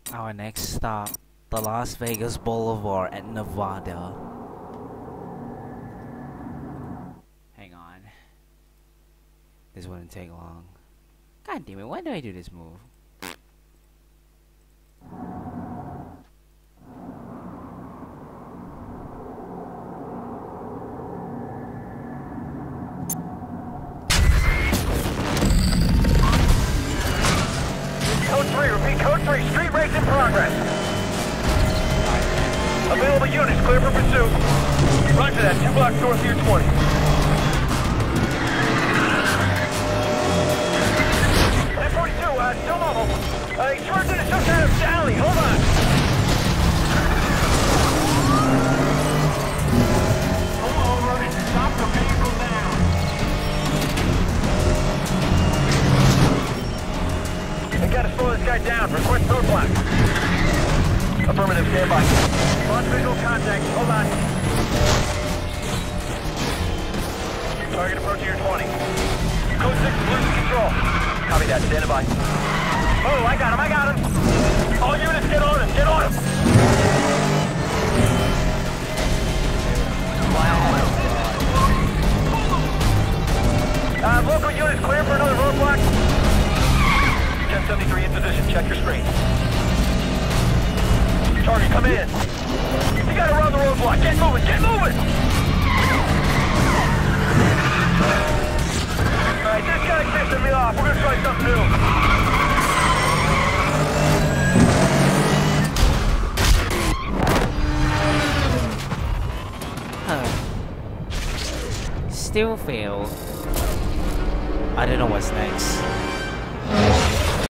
Our next stop, the Las Vegas Boulevard at Nevada. Hang on. This wouldn't take long. God damn it, why do I do this move? Code 3, repeat code 3, street race in progress. Available units clear for pursuit. Roger that, 2 blocks north of your 20. 1042, still normal. He swerved into some kind of alley, hold on. Pull over and stop the vehicle now. I gotta slow this guy down. Request roadblock. Affirmative, stand by. Launch visual contact. Hold on. Target approaching your 20. Code 6 is losing control. Copy that, stand by. Oh, I got him. All units, get on him, Local units clear for another roadblock. 1073 in position, check your screen. Target, come in. You gotta run the roadblock, get moving! Alright, this guy pissing me off, we're gonna try something new. Still failed. I don't know what's next.